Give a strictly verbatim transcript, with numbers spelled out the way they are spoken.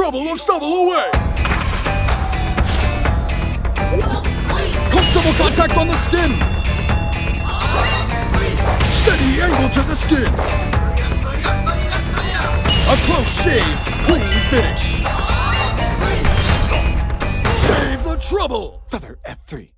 trouble or stubble away! Comfortable contact on the skin! Steady angle to the skin! A close shave, clean finish! Shave the trouble! Feather F three.